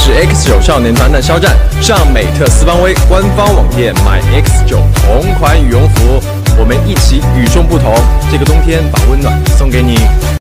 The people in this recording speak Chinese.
是 X9少年团的肖战，上美特斯邦威官方网店买 X9同款羽绒服，我们一起与众不同。这个冬天把温暖送给你。